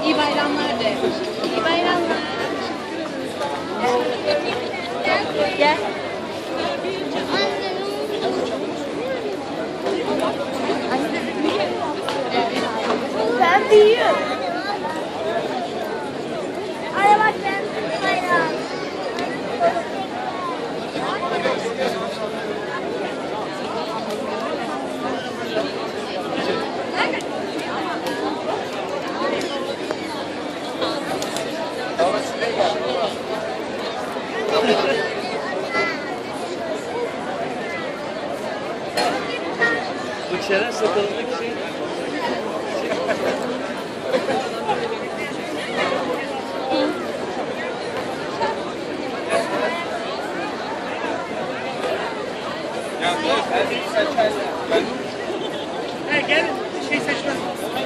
İyi bayramlar de. İyi bayramlar. Gel. Ben büyüğüm. Ay bak ben bayram. Bu Çeren sakalındaki şey. Gel, şey seçmez.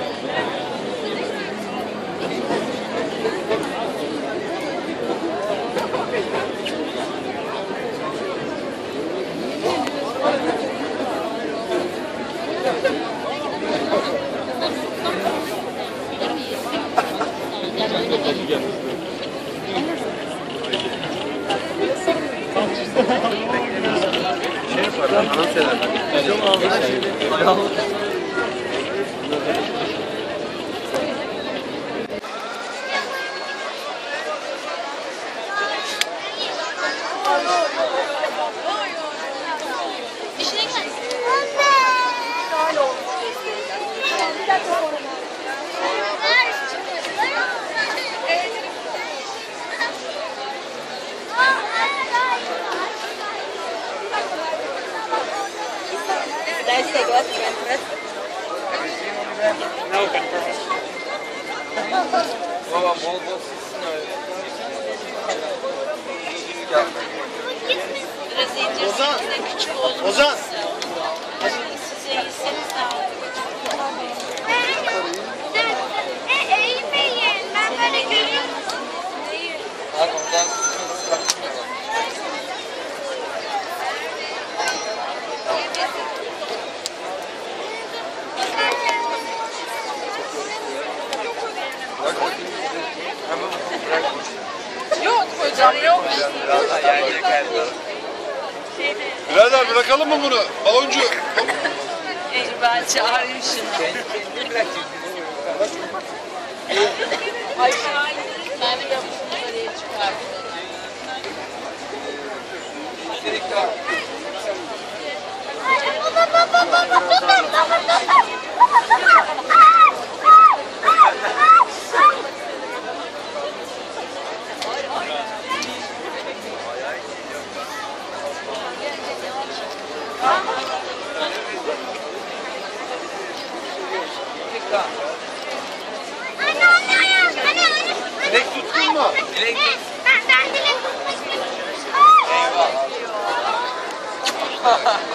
Şey yaparlar, anons ederler. Çok ağzına şey. No, good purpose. Baba bol bol sızsın öyle. Biraz incirse küçük olduğunu Ozan. Size iyisiniz sağ olun. Eğilmeyin. Ben böyle görüyorum. Bak oradan Yok hocam yok. birazdan yerlere geldi. Birader bırakalım mı bunu? Baloncu. Ben çağırayım şunu. Ay ben de yapıştırma diye çıkardım. Dilek tuttun mu? Dilek tut. Ben dilek tutmak istiyorum. Eyvah.